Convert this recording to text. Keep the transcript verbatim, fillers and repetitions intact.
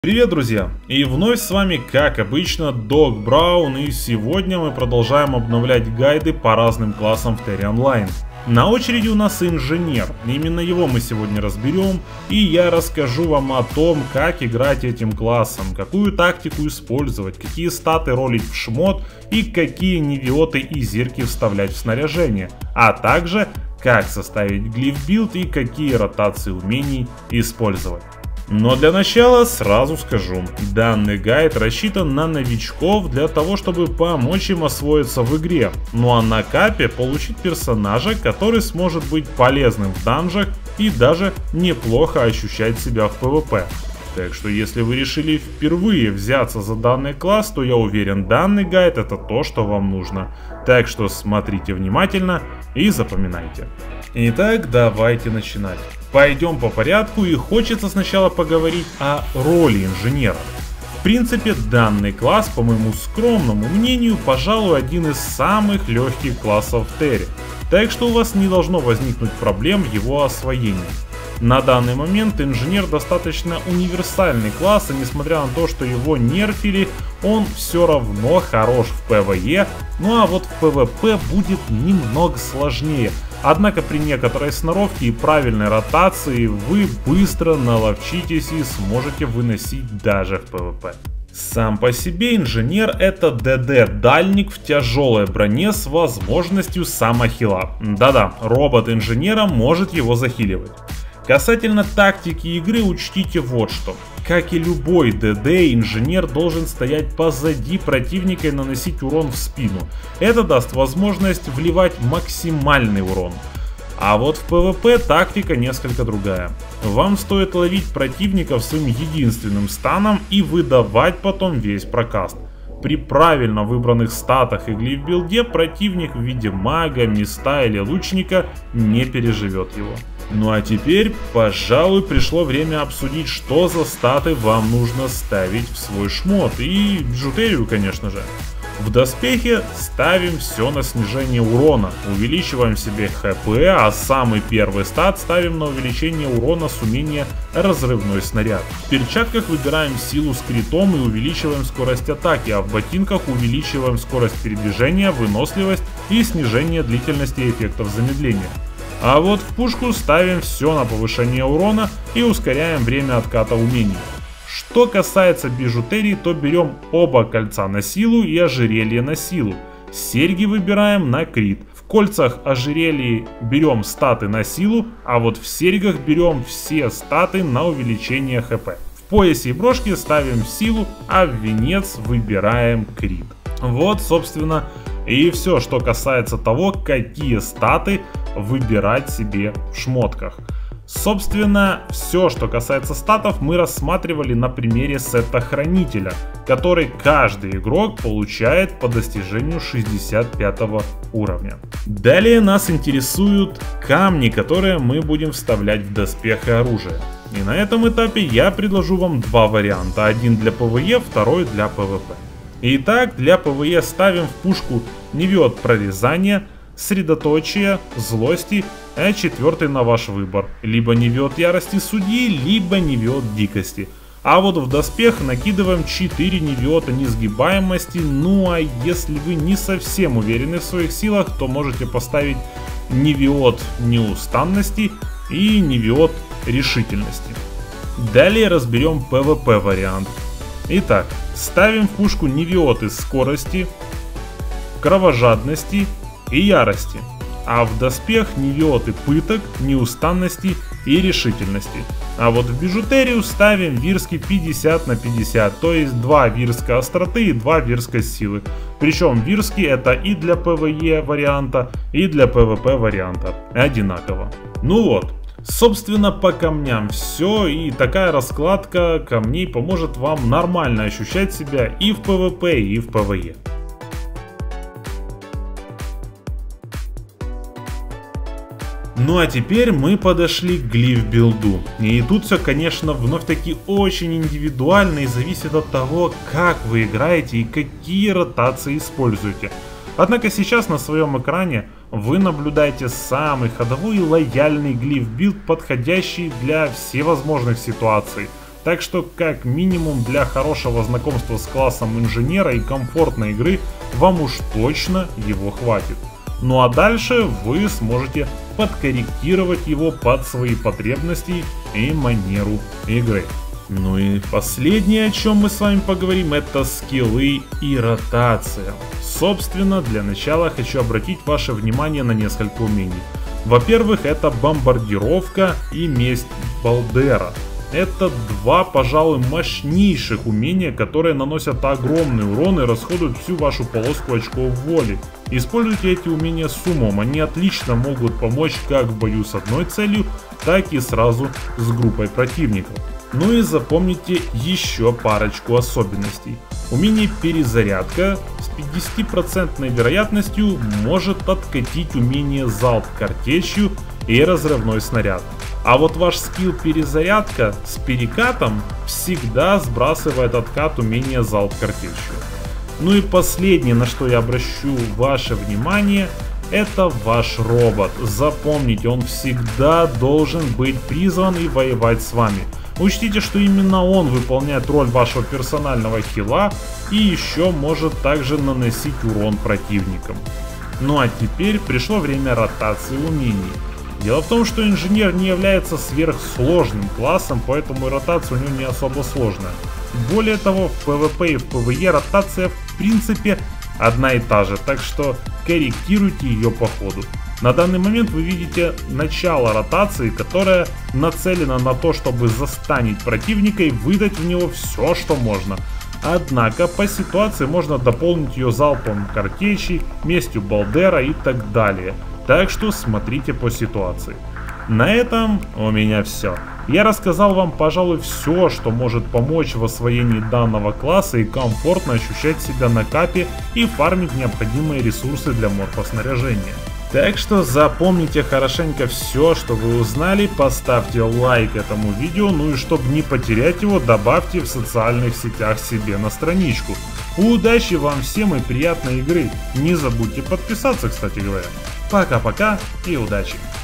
Привет, друзья! И вновь с вами, как обычно, Дог Браун, и сегодня мы продолжаем обновлять гайды по разным классам в Terra Online. На очереди у нас инженер, именно его мы сегодня разберем, и я расскажу вам о том, как играть этим классом, какую тактику использовать, какие статы ролить в шмот и какие невиоты и зирки вставлять в снаряжение, а также как составить глиф-билд и какие ротации умений использовать. Но для начала сразу скажу, данный гайд рассчитан на новичков для того, чтобы помочь им освоиться в игре, ну а на капе получить персонажа, который сможет быть полезным в данжах и даже неплохо ощущать себя в PvP. Так что если вы решили впервые взяться за данный класс, то я уверен, данный гайд это то, что вам нужно. Так что смотрите внимательно и запоминайте. Итак, давайте начинать. Пойдем по порядку, и хочется сначала поговорить о роли инженера. В принципе, данный класс, по моему скромному мнению, пожалуй, один из самых легких классов в Терре. Так что у вас не должно возникнуть проблем в его освоении. На данный момент инженер достаточно универсальный класс, и несмотря на то, что его нерфили, он все равно хорош в PvE, ну а вот в PvP будет немного сложнее. Однако при некоторой сноровке и правильной ротации вы быстро наловчитесь и сможете выносить даже в PvP. Сам по себе инженер это ДД-дальник в тяжелой броне с возможностью самохила. Да-да, робот инженера может его захиливать. Касательно тактики игры учтите вот что. Как и любой ДД, инженер должен стоять позади противника и наносить урон в спину. Это даст возможность вливать максимальный урон. А вот в PvP тактика несколько другая. Вам стоит ловить противников своим единственным станом и выдавать потом весь прокаст. При правильно выбранных статах и глиф-билде противник в виде мага, миста или лучника не переживет его. Ну а теперь, пожалуй, пришло время обсудить, что за статы вам нужно ставить в свой шмот, и бижутерию, конечно же. В доспехе ставим все на снижение урона, увеличиваем себе хп, а самый первый стат ставим на увеличение урона с умения разрывной снаряд. В перчатках выбираем силу с критом и увеличиваем скорость атаки, а в ботинках увеличиваем скорость передвижения, выносливость и снижение длительности эффектов замедления. А вот в пушку ставим все на повышение урона и ускоряем время отката умений. Что касается бижутерии, то берем оба кольца на силу и ожерелье на силу. Серьги выбираем на крит. В кольцах ожерелья берем статы на силу, а вот в серьгах берем все статы на увеличение хп. В поясе и брошке ставим силу, а в венец выбираем крит. Вот, собственно, и все, что касается того, какие статы выбирать себе в шмотках. Собственно, все, что касается статов, мы рассматривали на примере сета Хранителя, который каждый игрок получает по достижению шестьдесят пятого уровня. Далее нас интересуют камни, которые мы будем вставлять в доспех и оружие. И на этом этапе я предложу вам два варианта, один для PvE, второй для PvP. Итак, для PvE ставим в пушку невиот прорезания, средоточие, злости, а четвертый на ваш выбор. Либо невиот ярости судьи, либо невиот дикости. А вот в доспех накидываем четыре невиота несгибаемости, ну а если вы не совсем уверены в своих силах, то можете поставить невиот неустанности и невиот решительности. Далее разберем PvP вариант. Итак, ставим в пушку невиоты скорости, кровожадности и ярости, а в доспех невиоты пыток, неустанности и решительности. А вот в бижутерию ставим вирски пятьдесят на пятьдесят, то есть два вирска остроты и два вирска силы. Причем вирски это и для PvE варианта, и для PvP варианта одинаково. Ну вот. Собственно, по камням все, и такая раскладка камней поможет вам нормально ощущать себя и в PvP, и в PvE. Ну а теперь мы подошли к глиф-билду. И тут все, конечно, вновь таки очень индивидуально и зависит от того, как вы играете и какие ротации используете. Однако сейчас на своем экране вы наблюдаете самый ходовой и лояльный глиф-билд, подходящий для всевозможных ситуаций. Так что как минимум для хорошего знакомства с классом инженера и комфортной игры вам уж точно его хватит. Ну а дальше вы сможете подкорректировать его под свои потребности и манеру игры. Ну и последнее, о чем мы с вами поговорим, это скиллы и ротация. Собственно, для начала хочу обратить ваше внимание на несколько умений. Во-первых, это бомбардировка и месть Балдера. Это два, пожалуй, мощнейших умения, которые наносят огромный урон и расходуют всю вашу полоску очков воли. Используйте эти умения с умом, они отлично могут помочь как в бою с одной целью, так и сразу с группой противников. Ну и запомните еще парочку особенностей. Умение перезарядка с пятидесятипроцентной вероятностью может откатить умение залп картечью и разрывной снаряд. А вот ваш скилл перезарядка с перекатом всегда сбрасывает откат умения залп картечью. Ну и последнее, на что я обращу ваше внимание, это ваш робот. Запомните, он всегда должен быть призван и воевать с вами. Учтите, что именно он выполняет роль вашего персонального хила и еще может также наносить урон противникам. Ну а теперь пришло время ротации умений. Дело в том, что инженер не является сверхсложным классом, поэтому ротация у него не особо сложная. Более того, в PvP и в PvE ротация в принципе одна и та же, так что корректируйте ее по ходу. На данный момент вы видите начало ротации, которая нацелена на то, чтобы застанить противника и выдать в него все, что можно. Однако по ситуации можно дополнить ее залпом картечи, местью Балдера и так далее. Так что смотрите по ситуации. На этом у меня все. Я рассказал вам, пожалуй, все, что может помочь в освоении данного класса и комфортно ощущать себя на капе и фармить необходимые ресурсы для морфоснаряжения. Так что запомните хорошенько все, что вы узнали, поставьте лайк этому видео, ну и чтобы не потерять его, добавьте в социальных сетях себе на страничку. Удачи вам всем и приятной игры. Не забудьте подписаться, кстати говоря. Пока-пока и удачи!